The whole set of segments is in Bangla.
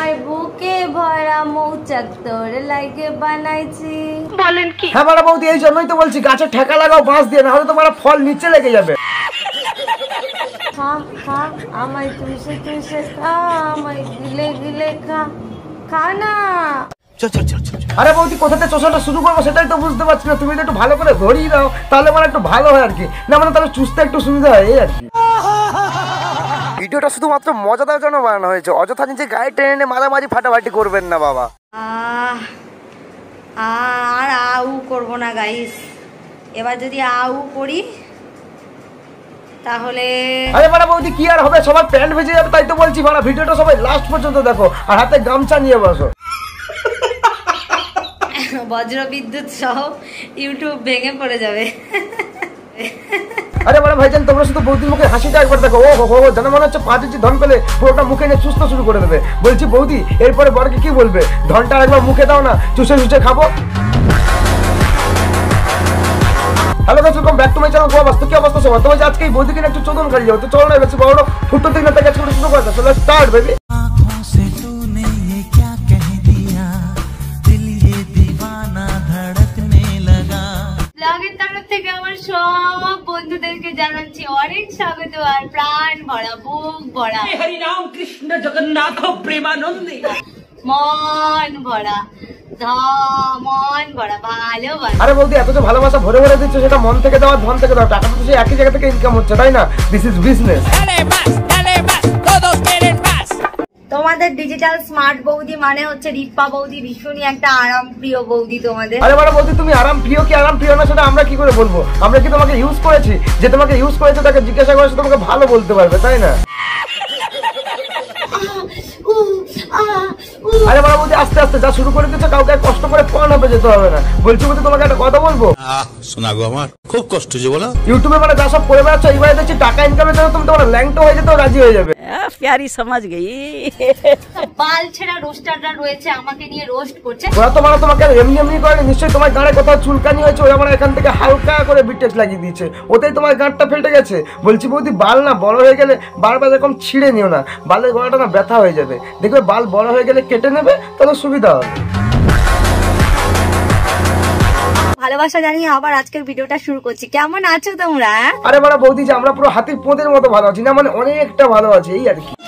আমার বুকে ভরা মৌচাক তোর লাইকে বানাইছি। বলেন কি? হ্যাঁ বড় বৌদি, এই জন্যই তো বলছি গাছে ঠেকা লাগাও বাঁশ দিয়ে, না হলে তোমার ফল নিচে লেগে যাবে। খা খা আমায় তুষে তুষে খা, আমায় গিলে গিলে খা, খা না। আরে বৌদি কোথাতে চষাটা শুরু করবো সেটাই তো বুঝতে পারছি না। তুমি একটু ভালো করে ধরিয়ে দাও, তাহলে মানে একটু ভালো হয় আর কি, না মানে তাহলে চুষতে একটু সুবিধা হয় এই আর কি। ভিডিওটা শুধুমাত্র মজা দেওয়ার জন্য বানানো হয়েছে, অযথা নিজে গায়ে টেনে এনে মাঝামাঝি ফাটাফাটি করবেন না বাবা। আর আউ করবো না গাইস, এবার যদি আউ করি তাহলে আরে বাড়া বৌদি কি আর হবে, সবার প্যান্ট ভেজে যাবে, তাই তো বলছি বাড়া ভিডিওটা সবাই লাস্ট পর্যন্ত দেখো আর হাতে গামছা নিয়ে বসো। বজ্র বিদ্যুৎ সহ ইউটিউব ভেঙে পড়ে যাবে। আরে বাড়া ভাইজান, তোমরা শুধু বৌদির মুখে হাসিটা একবার দেখো, ও হো হো যেন মনে হচ্ছে 5 ইঞ্চি ধন পেলে পুরোটা মুখে নিয়ে চুষতে শুরু করে দেবে। বলছি বৌদি এরপরে বরকে কি বলবে, ধনটা একবার মুখে দাও না, চুষে চুষে খাবো। Hello guys, welcome back to my channel গোয়া বাস্তু। কি অবস্থা সবার? তোমার আজকে এই বৌদিকে একটু চোদন খালি যাও তো, চলো না বেশি বড় ফুটো থেকে না তাকে শুরু করে দাও। চলো স্টার্ট বেবি। आँखों से तूने ये क्या कह दिया, दिल ये दीवाना धड़कने लगा। ব্লগের তরফ থেকে আমার সব বন্ধুদেরকে জানাচ্ছি অনেক স্বাগত আর প্রাণ ভরা বুক ভরা হরি রাম কৃষ্ণ জগন্নাথ প্রেমানন্দে মন ভরা মন ভরা ভালোবাসা। আরে বৌদি এত যে ভালোবাসা ভরে ভরে দিচ্ছে, সেটা মন থেকে দাও আর ধন থেকে দাও, টাকা তো সেই একই জায়গা থেকে ইনকাম হচ্ছে তাই না? This is business. তোমাদের ডিজিটাল স্মার্ট বৌদি মানে হচ্ছে রিপ্পা বৌদি, ভীষণই একটা আরাম প্রিয় বৌদি তোমাদের। আরে বাড়া বৌদি, তুমি আরাম প্রিয় কি আরাম প্রিয় না সেটা আমরা কি করে বলবো? আমরা কি তোমাকে ইউজ করেছি? যে তোমাকে ইউজ করেছে তাকে জিজ্ঞাসা করেছে, তোমাকে ভালো বলতে পারবে তাই না? আরে বাড়া বৌদি আস্তে আস্তে যা শুরু করে দিচ্ছ, কাউকে কষ্ট করে ফোন হবে যেতে হবে না। বলছি বৌদি তোমাকে একটা কথা বলবো, শোনা গো আমার খুব কষ্ট যে বলো। ইউটিউবে মানে যা সব করে বেড়াচ্ছ, এইবারে দেখছি টাকা ইনকামের জন্য তুমি তোমার ল্যাংটো হয়ে যেতেও রাজি হয়ে যাবে। প্যারি সমাজ গই। বাল ছেঁড়া রোস্টাররা রয়েছে আমাকে নিয়ে রোস্ট করছে। ওরা তো মানে তোমাকে এমনি এমনি করে, নিশ্চয়ই তোমার গাঁড়ে কোথাও চুলকানি হয়েছে, ওরা মানে এখান থেকে হালকা করে বিটেক্স লাগিয়ে দিয়েছে, ওতেই তোমার গাঁটটা ফেটে গেছে। বলছি বৌদি বাল না বড় হয়ে গেলে বারবার এরকম ছিঁড়ে নিও না, বালের গলাটা না ব্যথা হয়ে যাবে, দেখবে বাল বড় হয়ে গেলে কেটে নেবে, তাহলে সুবিধা হবে। ভালোবাসা জানিয়ে আবার আজকের ভিডিওটা শুরু করছি। কেমন আছো তোমরা? আরে বাড়া বৌদি যে আমরা পুরো হাতির পোঁদের মতো ভালো আছি, না মানে অনেকটা ভালো আছি এই আর কি।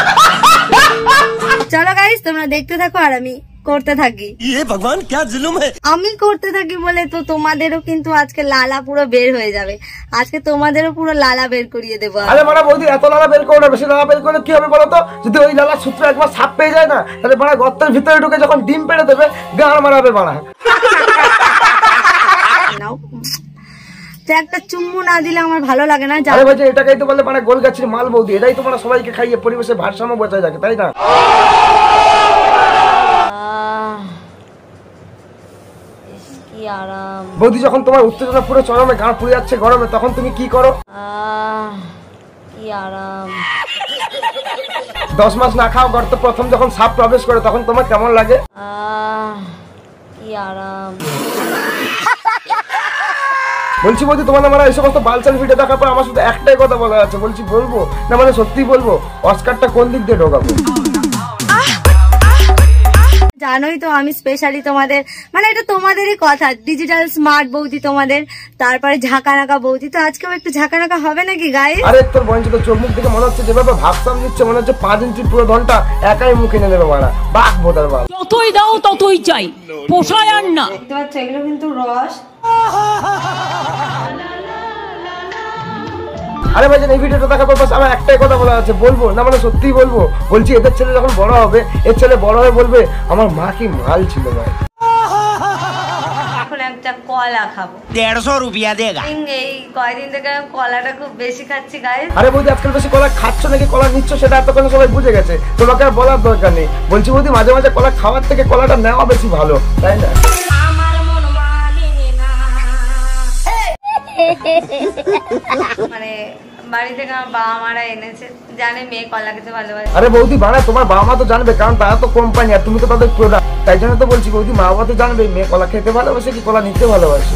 চলো গাইস তোমরা দেখতে থাকো আর আমি করতে থাকি। भगवान क्या जुल्म है। আমি করতে থাকি বলে তো তোমাদেরও কিন্তু আজকে লালা পুরো বের হয়ে যাবে, আজকে তোমাদেরও পুরো লালা বের করিয়ে দেবো। আরে বাড়া বৌদি এত লালা বের করো না, বেশি লালা বের করলে কি হবে বলো তো? যদি ওই লালার সূত্র একবার সাপ পেয়ে যায় না, তাহলে বাড়া গর্তের ভিতরে ঢুকে যখন ডিম পেড়ে দেবে গাঁড় মারাবে বাড়া। নাও তো একটা চুম্মু না দিলে আমার ভালো লাগে না। আরে ভাই এটাকেই তো বলে মানে গোল গাছের মাল বৌদি, এটাই তোমরা সবাইকে খাইয়ে পরিবেশের ভারসাম্য বজায় রাখে তাই না? কি আরাম বৌদি যখন তোমার উত্তেজনা পুরো চরমে, গাঁড় পুড়ে যাচ্ছে গরমে, তখন তুমি কি করো? কি আরাম। 10 মাস না খাও গর্তে প্রথম যখন সাপ প্রবেশ করে, তখন তোমার কেমন লাগে? কি আরাম। বলছি বলছি তোমার আমার এই সমস্ত বালচাল ভিডিও দেখার পর আমার শুধু একটাই কথা বলা আছে, বলছি বলবো না মানে সত্যি বলবো, অস্কারটা কোন দিক দিয়ে ঢোকাবো? জানোই তো আমি স্পেশালি তোমাদের মানে এটা তোমাদেরই কথা, ডিজিটাল স্মার্ট বৌদি তোমাদের, তারপরে ঝাঁকানাকা বৌদি। তো আজকেও একটু ঝাঁকানাকা হবে নাকি গাইস? আরে তোর বঞ্চিত চোখ মুখ দেখে মনে হচ্ছে যেভাবে ভাবসাম নিচ্ছে, মনে হচ্ছে 5 ইঞ্চি পুরো ধনটা একাই মুখে নিয়ে নেবে মারা। বাঘ বোধার বাঘ, যতই দাও ততই চাই, পোষায় আর না। দেখতে পাচ্ছ এগুলো কিন্তু রস। আরে ভাই এই ভিডিওটা দেখার পর আমার একটাই কথা বলা আছে, বলবো না মানে সত্যিই বলবো। বলছি এদের ছেলে যখন বড় হবে, এর ছেলে বড় হয়ে বলবে আমার মা কি মাল ছিল ভাই। এখন একটা কলা খাবো, 150 रुपया देगा। এই কয়দিন থেকে আমি কলাটা খুব বেশি খাচ্ছি গাইস। আরে বৌদি আজকাল বেশি কলা খাচ্ছ নাকি কলা নিচ্ছ সেটা এতক্ষণ সবাই বুঝে গেছে, তোমাকে আর বলার দরকার নেই। বলছি বৌদি মাঝে মাঝে কলা খাওয়ার থেকে কলাটা নেওয়া বেশি ভালো তাই না? আমার মন মানে না মানে বাড়ি থেকে আমার বাবা মারা এনেছে, জানে মেয়ে কলা খেতে ভালোবাসে। আরে বৌদি বানা তোমার বাবা মা তো জানবে, কারণ তারা তো কোম্পানি আর তুমি তো তাদের প্রোডাক্ট, তাই জন্য তো বলছি বৌদি মা বাবা তো জানবে মেয়ে কলা খেতে ভালোবাসে কি কলা নিতে ভালোবাসে।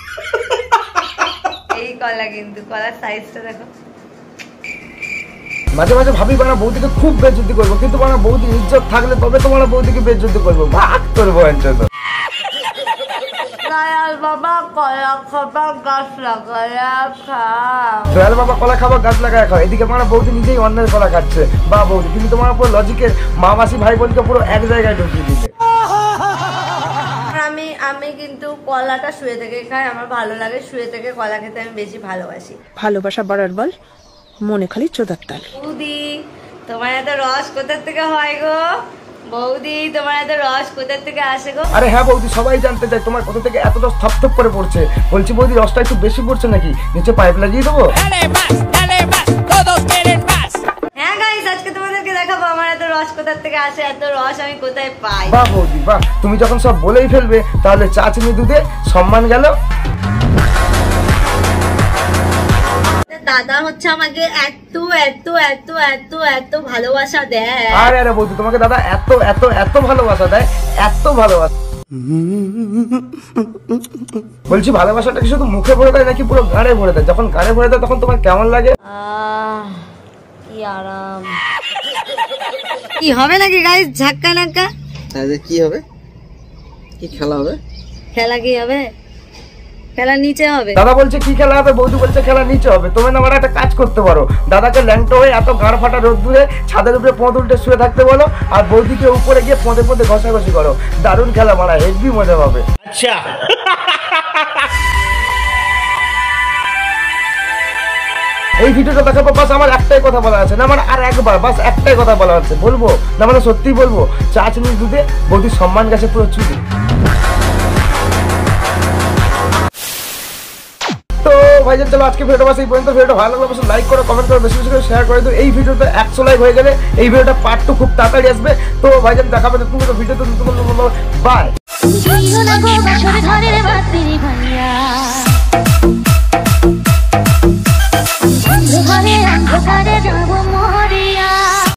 এই কলা কিন্তু কলার সাইজটা দেখো। মাঝে মাঝে ভাবি বানা বৌদিকে খুব বেজ্জতি করবো, কিন্তু বানা বৌদি ইজ্জত থাকলে তবে তোমার বৌদিকে বেজ্জতি করবো, ভাগ করবো অঞ্চল। দয়াল বাবা কলা খাবা গাছ লাগায়া খাও। দয়াল বাবা কলা খাবা গাছ লাগায় খাও, এদিকে মানে বৌদি নিজেই অন্যের কলা খাচ্ছে। বা বৌদি তুমি তোমার উপর লজিকের মা মাসি ভাই বোনকে পুরো এক জায়গায় ঢুকিয়ে দিতে। আমি কিন্তু কলাটা শুয়ে থেকে খাই, আমার ভালো লাগে, শুয়ে থেকে কলা খেতে আমি বেশি ভালোবাসি। ভালোবাসা বাড়ার বল, মনে খালি চোদার তাল। বৌদি তোমার এত রস কোথা থেকে হয় গো? বৌদি তোমার এত রস কোথা থেকে আসে গো? আরে হ্যাঁ বৌদি, সবাই জানতে চায় তোমার কোথা থেকে এত রস থপথপ করে পড়ছে। বলছি বৌদি রসটা একটু বেশি পড়ছে নাকি, নিচে পাইপ লাগিয়ে দেবো? হ্যাঁ গাইস, আজকে তোমাদেরকে দেখাবো আমার এত রস কোথা থেকে আসে, এত রস আমি কোথায় পাই। বাহ বৌদি বাহ, তুমি যখন সব বলেই ফেলবে তাহলে চা চিনি দুধে সম্মান গেল। দাদা হচ্ছে আমাকে এত এত এত এত এত ভালোবাসা দেয়। আরে আরে বৌদি, তোমাকে দাদা এত এত এত ভালোবাসা দেয়, এত ভালোবাসা। বলছি ভালোবাসাটা কি শুধু মুখে ভরে দেয় নাকি পুরো গাড়ে ভরে দেয়? যখন গাড়ে ভরে দেয় তখন তোমার কেমন লাগে? কি আরাম। কি হবে নাকি গাইস ঝাক্কা নাক্কা? কি হবে? কি খেলা হবে? খেলা কি হবে? খেলা নিচে হবে। দাদা বলছে কি খেলা হবে, বৌদি বলছে খেলা নিচে হবে। তুমি না আমার একটা কাজ করতে পারো, দাদাকে ল্যাংটো হয়ে এত গাঁড় ফাটা রোদ্দুরে ছাদের উপরে পথ উল্টে শুয়ে থাকতে বলো, আর বৌদিকে উপরে গিয়ে পদে পদে ঘষাঘষি করো। দারুণ খেলা মারা, হেভি মজা পাবে। আচ্ছা এই ভিডিওটা দেখার পর বাস আমার একটাই কথা বলা আছে, না মানে আর একবার বাস একটাই কথা বলা আছে, বলবো না মানে সত্যি বলবো, চা চিনি দুধে বৌদির সম্মান গেছে পুরো চুরি। তো ভাইজান চলো আজকে ভিডিওটা বাস এই পর্যন্ত। ভিডিওটা ভালো লাগলে অবশ্যই লাইক করো, কমেন্ট করো, বেশি বেশি করে শেয়ার করে দিও। এই ভিডিওতে 100 লাইক হয়ে গেলে এই ভিডিওটা পার্ট 2 খুব তাড়াতাড়ি আসবে। তো ভাইজান দেখাবে তুমি তো ভিডিওতে বাই। অন্ধকারে যাব মোর